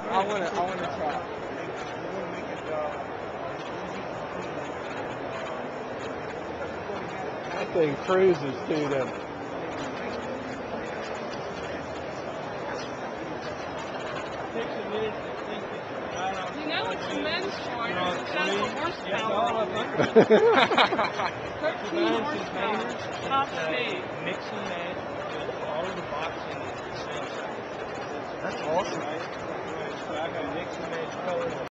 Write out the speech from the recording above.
I wanna try. That thing cruises through them. You know it's a men's one. It's got the horsepower. 13 horsepower. Top speed. Mix and match with all of the boxing. That's awesome. So I got mix and match color.